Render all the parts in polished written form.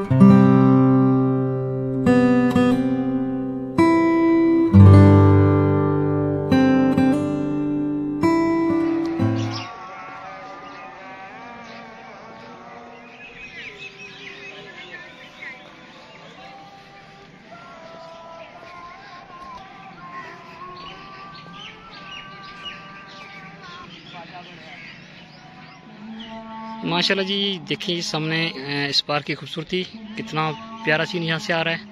माशाल्लाह जी, देखिए सामने इस पार्क की खूबसूरती, कितना प्यारा सीन यहाँ से आ रहा है।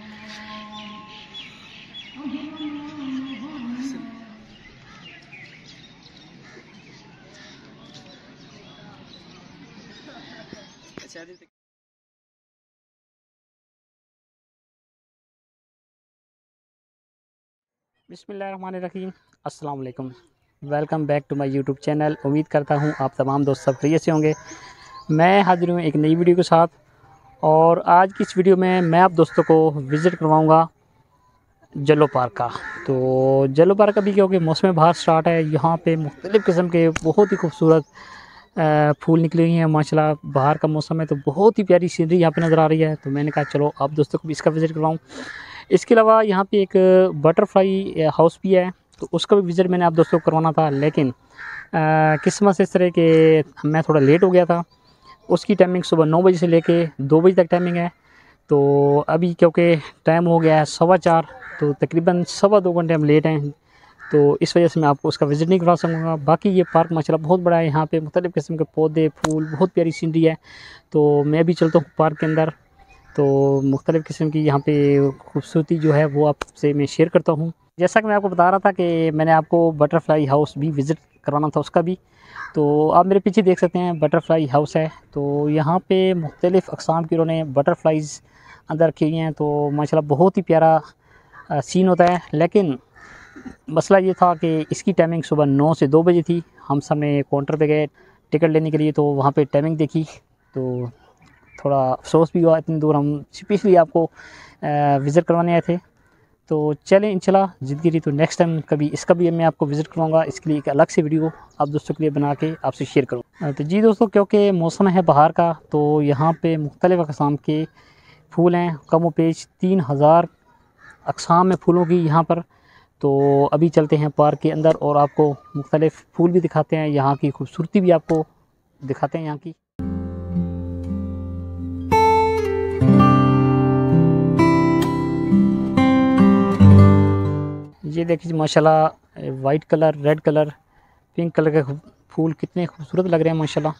बिस्मिल्लाहिर्रहमानिर्रहीम, अस्सलाम वालेकुम, welcome back to my YouTube channel. उम्मीद करता हूँ आप तमाम दोस्त सब खैरियत से होंगे। मैं हाजिर हूँ एक नई वीडियो के साथ, और आज की इस वीडियो में मैं आप दोस्तों को विज़िट करवाऊँगा जलो पार्क का। तो जलो पार्क अभी क्योंकि मौसम बहार स्टार्ट है, यहाँ पे मुख्तलिफ़ किस्म के बहुत ही खूबसूरत फूल निकले हुए हैं माशाल्लाह। बाहर का मौसम है तो बहुत ही प्यारी सीनरी यहाँ पे नज़र आ रही है। तो मैंने कहा चलो आप दोस्तों को भी इसका विज़िट करवाऊँ। इसके अलावा यहाँ पे एक बटरफ्लाई हाउस भी है, तो उसका भी विज़िट मैंने आप दोस्तों को करवाना था, लेकिन किस्मत से इस तरह के मैं थोड़ा लेट हो गया था। उसकी टाइमिंग सुबह 9 बजे से लेके 2 बजे तक टाइमिंग है। तो अभी क्योंकि टाइम हो गया है 4:15, तो तकरीबन 2.25 घंटे हम लेट हैं, तो इस वजह से मैं आपको उसका विज़िट नहीं करवा सकूँगा। बाकी ये पार्क माशाल्लाह बहुत बड़ा है, यहाँ पे मुख्तलिफ़ किस्म के पौधे, फूल, बहुत प्यारी सीनरी है। तो मैं भी चलता हूँ पार्क के अंदर, तो मुख्तलिफ़ किस्म की यहाँ पे खूबसूरती जो है वो आपसे मैं शेयर करता हूँ। जैसा कि मैं आपको बता रहा था कि मैंने आपको बटरफ्लाई हाउस भी विज़िट करवाना था, उसका भी। तो आप मेरे पीछे देख सकते हैं बटरफ्लाई हाउस है। तो यहाँ पे मुख्तलिफ़ अक़साम की उन्होंने बटरफ्लाइज़ अंदर रखी हुई हैं। तो माशाल्लाह बहुत ही प्यारा सीन होता है। लेकिन मसला ये था कि इसकी टाइमिंग सुबह 9 से 2 बजे थी। हम सब ने काउंटर पे गए टिकट लेने के लिए, तो वहाँ पे टाइमिंग देखी, तो थोड़ा अफसोस भी हुआ, इतनी दूर हम स्पेशली आपको विज़िट करवाने आए थे। तो चलें इंशाल्लाह ज़िंदगी रही तो नेक्स्ट टाइम कभी इसका भी मैं आपको विज़िट करवाऊँगा। इसके लिए एक अलग से वीडियो आप दोस्तों के लिए बना के आपसे शेयर करूँ। तो जी दोस्तों, क्योंकि मौसम है बाहर का, तो यहाँ पे मुख्तलिफ़ अक़साम के फूल हैं, कम व पेश 3000 अक़साम में फूलों की यहाँ पर। तो अभी चलते हैं पार्क के अंदर और आपको मुख्तलिफ़ फूल भी दिखाते हैं, यहाँ की खूबसूरती भी आपको दिखाते हैं यहाँ की। ये देखिए माशाल्लाह, white colour, red colour, pink colour के फूल कितने खूबसूरत लग रहे हैं माशाल्लाह।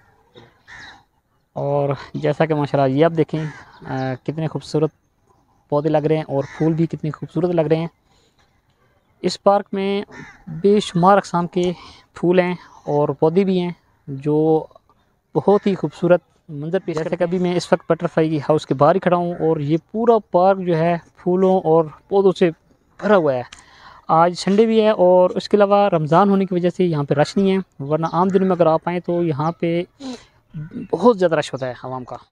और जैसा कि माशाल्लाह ये आप देखें कितने खूबसूरत पौधे लग रहे हैं और फूल भी कितने खूबसूरत लग रहे हैं। इस पार्क में बेशुमार अक़साम के फूल हैं और पौधे भी हैं जो बहुत ही खूबसूरत मंजर पेश करते हैं। जैसे कि अभी मैं इस वक्त बटरफ्लाई हाउस के बाहर ही खड़ा हूँ और ये पूरा पार्क जो है फूलों और पौधों से भरा हुआ है। आज संडे भी है और उसके अलावा रमज़ान होने की वजह से यहाँ पे रश नहीं है, वरना आम दिनों में अगर आप आएँ तो यहाँ पे बहुत ज़्यादा रश होता है आवाम का।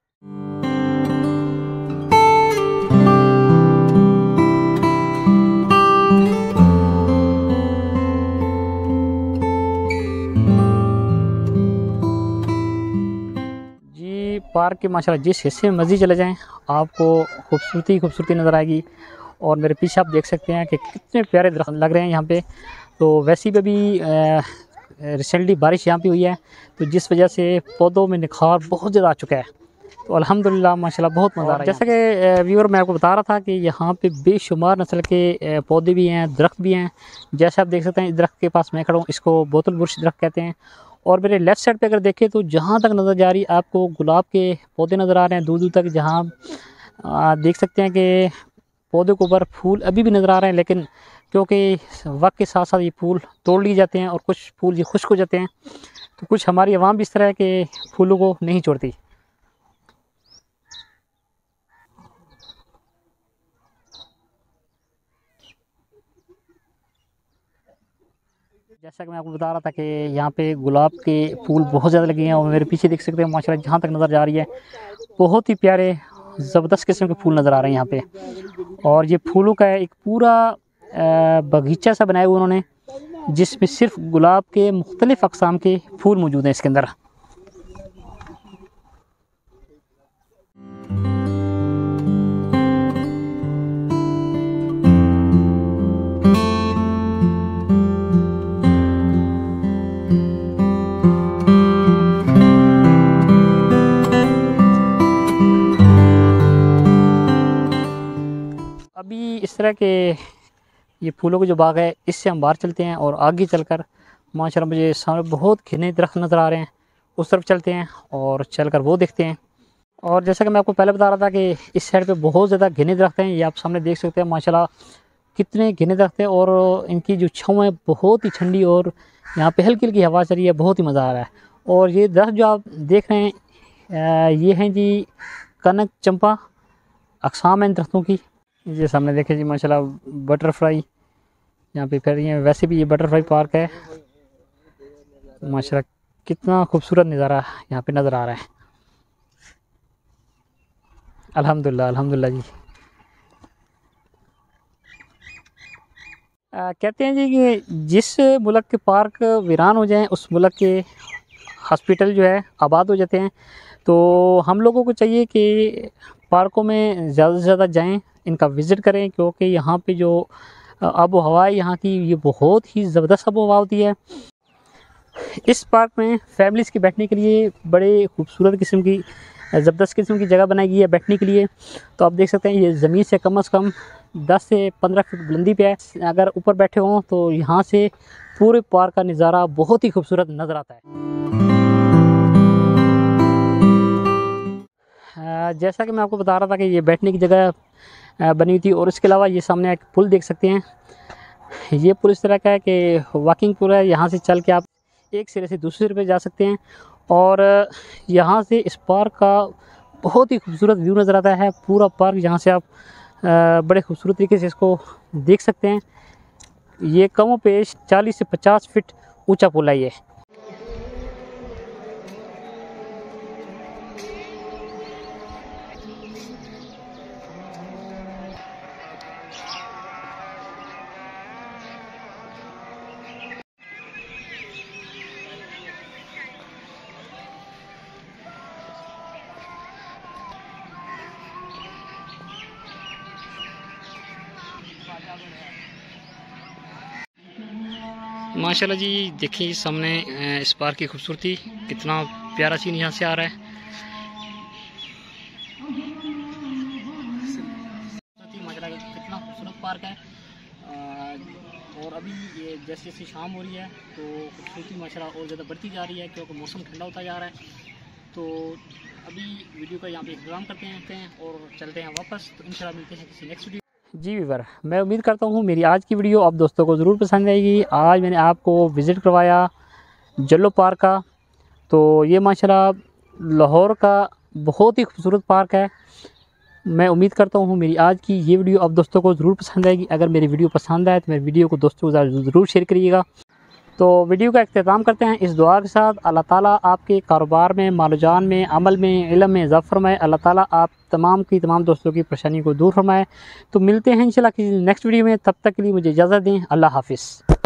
जी पार्क के माशाल्लाह जिस हिस्से में मर्ज़ी चले जाएँ आपको खूबसूरती खूबसूरती नज़र आएगी। और मेरे पीछे आप देख सकते हैं कि कितने प्यारे दरख्त लग रहे हैं यहाँ पे। तो वैसे भी रिसेंटली बारिश यहाँ पे हुई है, तो जिस वजह से पौधों में निखार बहुत ज़्यादा आ चुका है। तो अल्हम्दुलिल्लाह माशाल्लाह बहुत मज़ा आ रहा है। जैसा कि व्यूअर मैं आपको बता रहा था कि यहाँ पे बेशुमार नस्ल के पौधे भी हैं, दरख्त भी हैं। जैसे आप देख सकते हैं इस दरख्त के पास मैं खड़ा हूँ, इसको बोतल बुर्श दरख्त कहते हैं। और मेरे लेफ़्ट साइड पे अगर देखें तो जहाँ तक नज़र जा रही आपको गुलाब के पौधे नज़र आ रहे हैं दूर दूर तक। जहाँ देख सकते हैं कि पौधे के ऊपर फूल अभी भी नज़र आ रहे हैं, लेकिन क्योंकि वक्त के साथ साथ ये फूल तोड़ लिए जाते हैं और कुछ फूल ये खुश्क हो जाते हैं, तो कुछ हमारी आवाम भी इस तरह के फूलों को नहीं छोड़ती। जैसा कि मैं आपको बता रहा था कि यहाँ पे गुलाब के फूल बहुत ज़्यादा लगे हैं और मेरे पीछे देख सकते हैं माशाल्लाह जहाँ तक नज़र जा रही है बहुत ही प्यारे ज़बरदस्त किस्म के फूल नज़र आ रहे हैं यहाँ पे। और ये फूलों का एक पूरा बगीचा सा बनाया हुआ उन्होंने, जिसमें सिर्फ गुलाब के मुख्तलिफ़ अक़साम के फूल मौजूद हैं इसके अंदर। है कि ये फूलों का जो बाग है, इससे हम बाहर चलते हैं और आगे चलकर माशाल्लाह मुझे सामने बहुत घने दरख्त नज़र आ रहे हैं। उस तरफ चलते हैं और चलकर वो देखते हैं। और जैसा कि मैं आपको पहले बता रहा था कि इस साइड पे बहुत ज़्यादा घने दरख्त हैं। ये आप सामने देख सकते हैं माशाल्लाह कितने घने दरख्त हैं और इनकी जो छाँव है बहुत ही ठंडी और यहाँ पे हल्की हल्की हवा चल रही है, बहुत ही मज़ा आ रहा है। और ये दरख्त जो आप देख रहे हैं ये हैं जी कनक चंपा, अक़साम है इन दरख्तों की। ये सामने देखें जी माशाल्लाह बटरफ्लाई यहाँ पे फिर रही हैं। वैसे भी ये बटरफ्लाई पार्क है माशाल्लाह, कितना खूबसूरत नज़ारा यहाँ पे नज़र आ रहा है। अल्हम्दुलिल्लाह अल्हम्दुलिल्लाह जी। कहते हैं जी कि जिस मुल्क के पार्क वीरान हो जाएं उस मुल्क के हॉस्पिटल जो है आबाद हो जाते हैं। तो हम लोगों को चाहिए कि पार्कों में ज़्यादा से ज़्यादा जाएं, इनका विज़िट करें, क्योंकि यहाँ पे जो आबो हवा है यहाँ की ये बहुत ही ज़बरदस्त आबो हवा होती है। इस पार्क में फैमिलीज़ के बैठने के लिए बड़े खूबसूरत किस्म की ज़बरदस्त किस्म की जगह बनाई गई है बैठने के लिए। तो आप देख सकते हैं ये ज़मीन से कम से कम 10 से 15 फीट बुलंदी पे है। अगर ऊपर बैठे हों तो यहाँ से पूरे पार्क का नज़ारा बहुत ही खूबसूरत नज़र आता है। जैसा कि मैं आपको बता रहा था कि ये बैठने की जगह बनी हुई थी। और इसके अलावा ये सामने एक पुल देख सकते हैं। ये पुल इस तरह का है कि वॉकिंग पुल है, यहाँ से चल के आप एक सिरे से दूसरे सिरे पे जा सकते हैं। और यहाँ से इस पार्क का बहुत ही खूबसूरत व्यू नज़र आता है। पूरा पार्क यहाँ से आप बड़े खूबसूरत तरीके से इसको देख सकते हैं। ये कमों पेश 40 से 50 फीट ऊंचा पुल है ये। माशाल्लाह जी देखिए सामने इस पार्क की खूबसूरती, कितना प्यारा सीन यहाँ से आ रहा है। माशाल्लाह कितना खूबसूरत पार्क है। और अभी ये जैसे जैसे शाम हो रही है तो खूबसूरती माशाल्लाह और ज़्यादा बढ़ती जा रही है, क्योंकि मौसम ठंडा होता जा रहा है। तो अभी वीडियो का यहाँ पे इंतज़ाम करते हैं और चलते हैं वापस। तो इंशाल्लाह मिलते हैं किसी नेक्स्ट वीडियो। जी व्यूअर, मैं उम्मीद करता हूँ मेरी आज की वीडियो आप दोस्तों को ज़रूर पसंद आएगी। आज मैंने आपको विज़िट करवाया जल्लो पार्क का। तो ये माशाल्लाह लाहौर का बहुत ही खूबसूरत पार्क है। मैं उम्मीद करता हूँ मेरी आज की ये वीडियो आप दोस्तों को ज़रूर पसंद आएगी। अगर मेरी वीडियो पसंद आए तो मेरी वीडियो को दोस्तों के साथ ज़रूर शेयर करिएगा। तो वीडियो का इख्तिताम करते हैं इस दुआ के साथ। अल्लाह ताला आपके कारोबार में, माल-जान में, अमल में, इल्म में इज़ाफ़ा फरमाए। अल्लाह ताला आप तमाम की तमाम दोस्तों की परेशानी को दूर फरमाए। तो मिलते हैं इंशाल्लाह किसी नेक्स्ट वीडियो में। तब तक के लिए मुझे इजाज़त दें। अल्लाह हाफ़िज़।